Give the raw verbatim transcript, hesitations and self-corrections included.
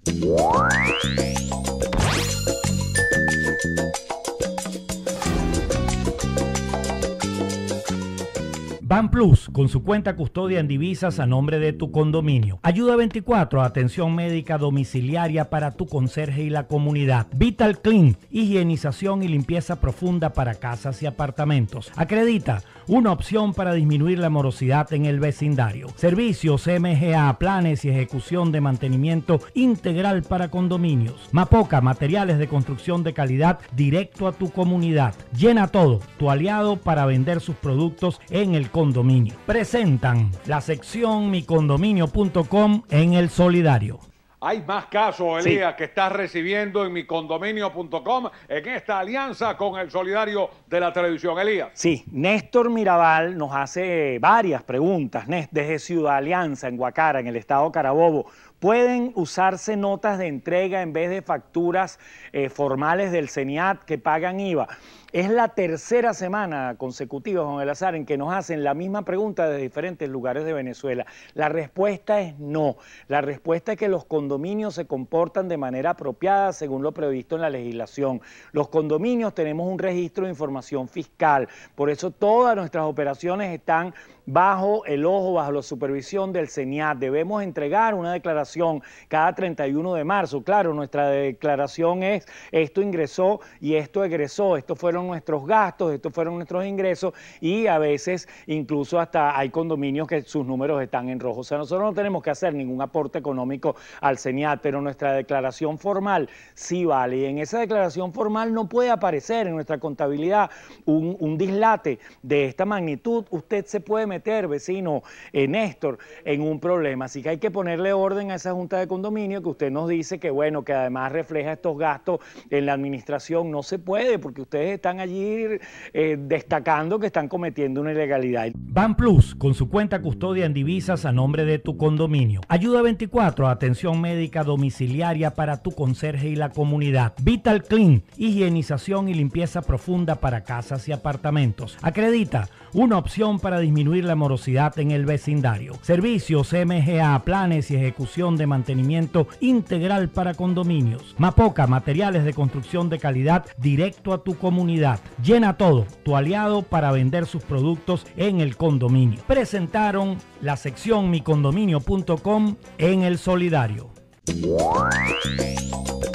BanPlus, con su cuenta custodia en divisas a nombre de tu condominio. Ayuda veinticuatro, atención médica domiciliaria para tu conserje y la comunidad. Vital Clean, higienización y limpieza profunda para casas y apartamentos. Acredita, una opción para disminuir la morosidad en el vecindario. Servicios M G A, planes y ejecución de mantenimiento integral para condominios. Mapoca, materiales de construcción de calidad directo a tu comunidad. Llena Todo, tu aliado para vender sus productos en el condominio. Presentan la sección mi condominio punto com en El Solidario. Hay más casos, Elías, Sí. que estás recibiendo en mi condominio punto com en esta alianza con El Solidario de la televisión. Elías. Sí, Néstor Mirabal nos hace varias preguntas. Nés- Desde Ciudad Alianza, en Guacara, en el estado Carabobo, ¿pueden usarse notas de entrega en vez de facturas eh, formales del CENIAT que pagan I V A? Es la tercera semana consecutiva, Juan Elazar, en que nos hacen la misma pregunta de diferentes lugares de Venezuela. La respuesta es no. La respuesta es que los condominios se comportan de manera apropiada según lo previsto en la legislación. Los condominios tenemos un registro de información fiscal, por eso todas nuestras operaciones están bajo el ojo, bajo la supervisión del CENIAT. Debemos entregar una declaración cada treinta y uno de marzo. Claro, nuestra declaración es esto ingresó y esto egresó, estos fueron nuestros gastos, estos fueron nuestros ingresos, y a veces incluso hasta hay condominios que sus números están en rojo. O sea, nosotros no tenemos que hacer ningún aporte económico al CENIAT, pero nuestra declaración formal sí vale, y en esa declaración formal no puede aparecer en nuestra contabilidad un, un dislate de esta magnitud. Usted se puede meter, vecino eh, Néstor, en un problema, así que hay que ponerle orden a esa junta de condominio que usted nos dice que bueno, que además refleja estos gastos en la administración. No se puede, porque ustedes están allí eh, destacando que están cometiendo una ilegalidad. BanPlus, con su cuenta custodia en divisas a nombre de tu condominio. Ayuda veinticuatro, atención médica domiciliaria para tu conserje y la comunidad. Vital Clean, higienización y limpieza profunda para casas y apartamentos. Acredita, una opción para disminuir la morosidad en el vecindario. Servicios M G A, planes y ejecución de mantenimiento integral para condominios. Mapoca, materiales de construcción de calidad directo a tu comunidad. Llena Todo, tu aliado para vender sus productos en el condominio. Presentaron la sección mi condominio punto com en El Solidario.